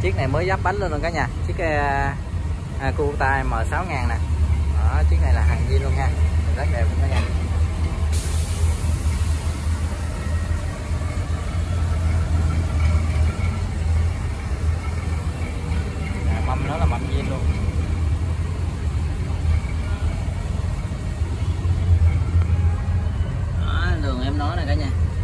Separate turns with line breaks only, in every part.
chiếc này mới giáp bánh luôn rồi cả nhà, chiếc Kubota M6000 nè. Đó, chiếc này là hàng zin luôn nha, rất đẹp luôn cả nhà. Mâm nó là mâm zin luôn. Đó, đường em nói nè cả nhà.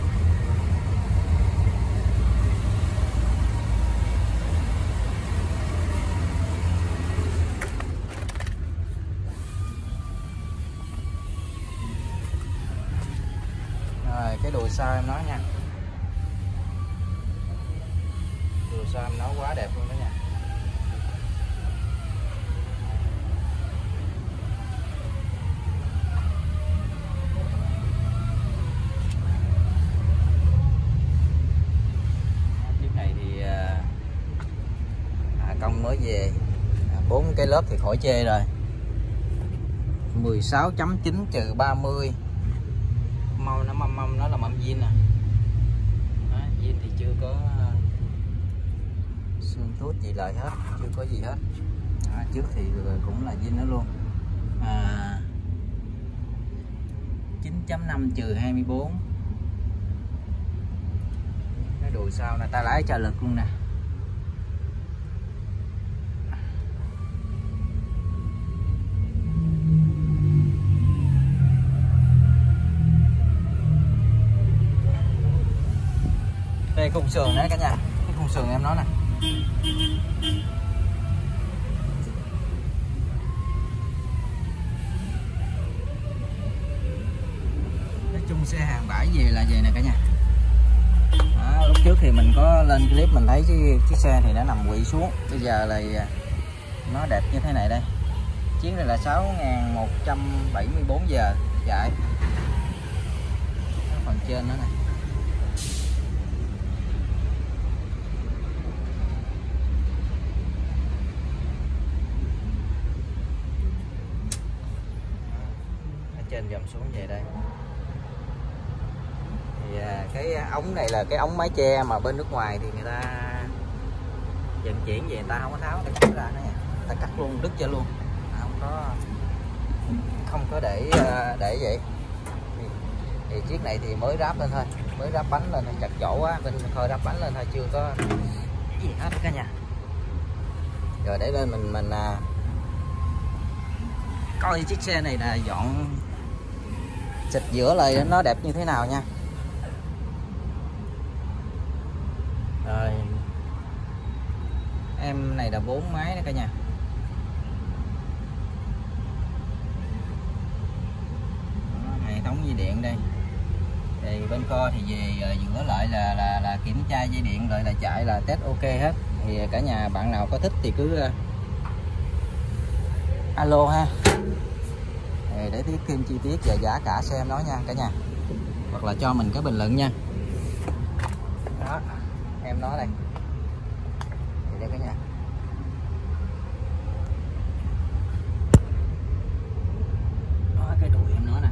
Rồi cái đùi sau em nói nha, đùi sau em nói quá đẹp luôn đó nha. Chiếc này thì công mới về, 4 cái lớp thì khỏi chê rồi. 16.9/30. Mâm nó là mâm zin nè. Zin thì chưa có xương tút gì lại hết, chưa có gì hết. Trước thì cũng là zin nó luôn. 9.5/24. Cái đùi sau này ta lái trợ lực luôn nè. Đây khung sườn đấy cả nhà, cái khung sườn em nói nè. Nói chung xe hàng bãi về là vậy nè cả nhà. Đó, lúc trước thì mình có lên clip mình thấy chiếc xe thì nó nằm quỵ xuống, bây giờ là nó đẹp như thế này đây. Chiếc này là 6.174 giờ chạy. Cái phần trên nữa nè. Trên dòng xuống về đây thì cái ống này là cái ống mái che mà bên nước ngoài thì người ta vận chuyển về người ta không có tháo, để cắt ra nữa nha, người ta cắt luôn, đứt cho luôn, không có để vậy. Thì chiếc này thì mới ráp lên thôi, mới ráp bánh lên, chặt chỗ quá bên khơi ráp bánh lên thôi, chưa có gì hết cả nhà. Rồi để lên mình coi chiếc xe này là dọn xịt giữa lại nó đẹp như thế nào nha. Rồi em này là 4 máy đó cả nhà. Hệ thống dây điện đây. Thì bên kho thì về giữa lại là kiểm tra dây điện rồi là chạy là test ok hết. Thì cả nhà bạn nào có thích thì cứ alo ha, để biết thêm chi tiết và giá cả xe em nói nha cả nhà, hoặc là cho mình cái bình luận nha. Đó, em nói đây. Thì đây cả nhà. Đó, cái đùi em nói nè.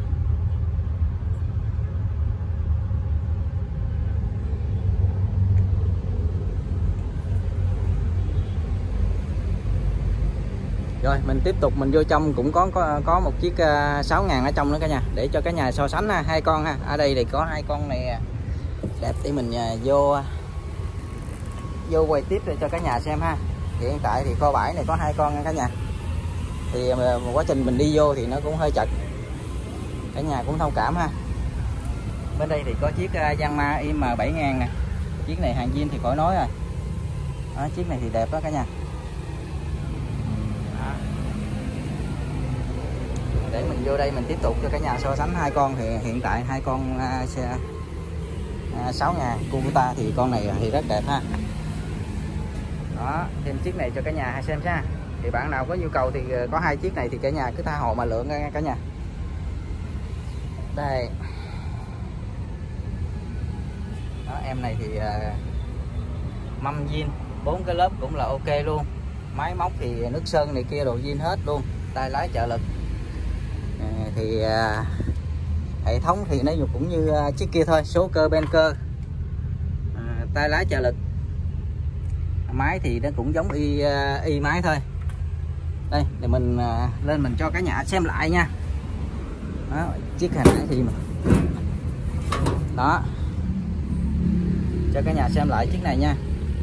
Rồi mình tiếp tục mình vô trong, cũng có một chiếc 6000 ở trong nữa cả nhà, để cho cả nhà so sánh ha, hai con ha. Ở đây thì có hai con này đẹp, để mình vô quay tiếp để cho cả nhà xem ha. Thì hiện tại thì kho bãi này có hai con nha cả nhà. Thì quá trình mình đi vô thì nó cũng hơi chật, cả nhà cũng thông cảm ha. Bên đây thì có chiếc Yanmar IM7000 nè, chiếc này hàng zin thì khỏi nói rồi. Đó, chiếc này thì đẹp đó cả nhà. Để mình vô đây mình tiếp tục cho cả nhà so sánh hai con. Thì hiện tại hai con xe 6000 Kubota thì con này thì rất đẹp ha. Đó, thêm chiếc này cho cả nhà xem nha. Thì bạn nào có nhu cầu thì có hai chiếc này thì cả nhà cứ tha hồ mà lựa cả nhà. Đây. Đó, em này thì mâm zin, 4 cái lớp cũng là ok luôn. Máy móc thì nước sơn này kia đồ zin hết luôn, tay lái trợ lực. Thì hệ thống thì nó cũng như chiếc kia thôi, số cơ ben cơ, tay lái trợ lực. Máy thì nó cũng giống y máy thôi. Đây để mình lên mình cho cả nhà xem lại nha. Đó, chiếc hồi nãy thì đó, cho cả nhà xem lại chiếc này nha.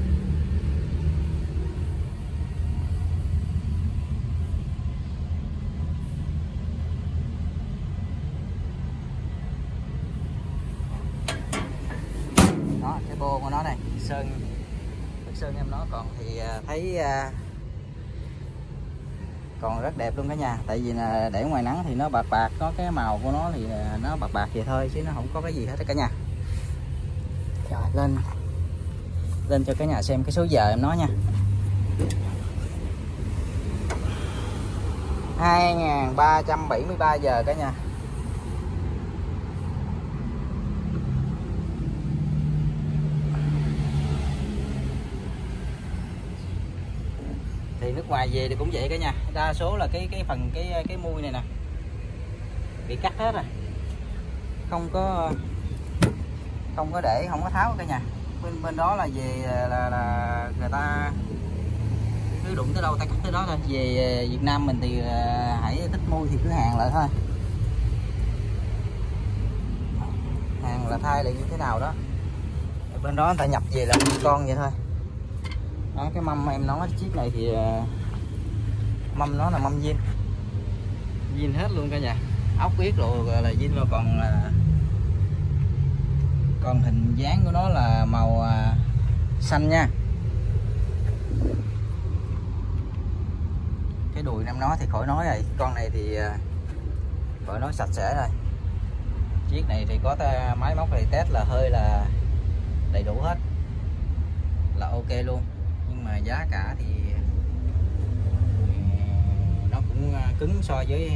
Đó, cái bô của nó đây, sơn em nó còn thì thấy còn rất đẹp luôn cả nhà. Tại vì là để ngoài nắng thì nó bạc bạc, có cái màu của nó thì nó bạc bạc vậy thôi chứ nó không có cái gì hết cả nhà. Rồi lên cho cả nhà xem cái số giờ em nói nha. 2373 giờ cả nhà. Thì nước ngoài về thì cũng vậy cả nhà, đa số là cái phần cái mui này nè bị cắt hết rồi, không có để, không có tháo cả nhà. Bên đó là về là người ta cứ đụng tới đâu ta cắt tới đó thôi. Về Việt Nam mình thì hãy thích mui thì cứ hàng lại thôi, hàng là thay lại như thế nào đó. Bên đó người ta nhập về là con vậy thôi. Đó, cái mâm em nói chiếc này thì mâm nó là mâm zin hết luôn cả nhà, ốc yết rồi là zin rồi, còn hình dáng của nó là màu xanh nha. Cái đùi em nó thì khỏi nói rồi, con này thì khỏi nói, sạch sẽ rồi. Chiếc này thì có máy móc này test là hơi là đầy đủ hết, là ok luôn. Nhưng mà giá cả thì nó cũng cứng so với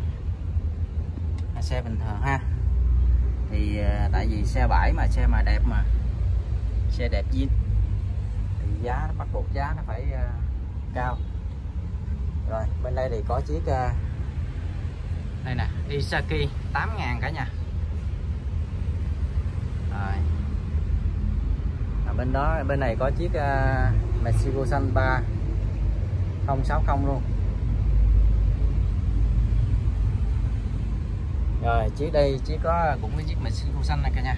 xe bình thường ha. Thì tại vì xe bãi mà, xe mà đẹp mà, xe đẹp zin thì giá nó bắt buộc giá nó phải cao. Rồi bên đây thì có chiếc đây nè, Isaki 8.000 cả nhà. Rồi bên đó, bên này có chiếc Mexico xanh 3060 luôn. Rồi chiếc đây chỉ có cũng cái chiếc Mexico xanh này cả nhà,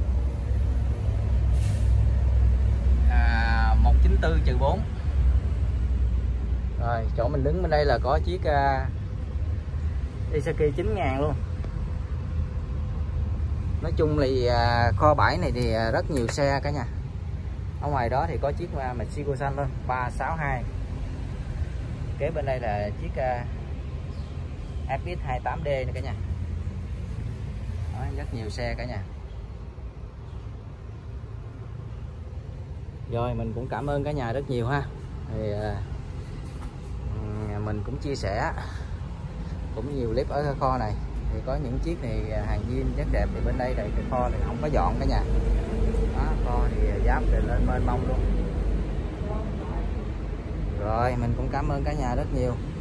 194-4. Rồi chỗ mình đứng bên đây là có chiếc Isaki 9.000 luôn. Nói chung thì kho bãi này thì rất nhiều xe cả nhà. Ở ngoài đó thì có chiếc Mexico xanh luôn 362. Kế bên đây là chiếc FX 28D này cả nhà. Đó, rất nhiều xe cả nhà. Rồi mình cũng cảm ơn cả nhà rất nhiều ha. Thì mình cũng chia sẻ cũng nhiều clip ở cái kho này. Thì có những chiếc này hàng zin rất đẹp, thì bên đây cái kho thì không có dọn cả nhà. Đó, kho thì giáp thì lên mênh mông luôn. Rồi mình cũng cảm ơn cả nhà rất nhiều.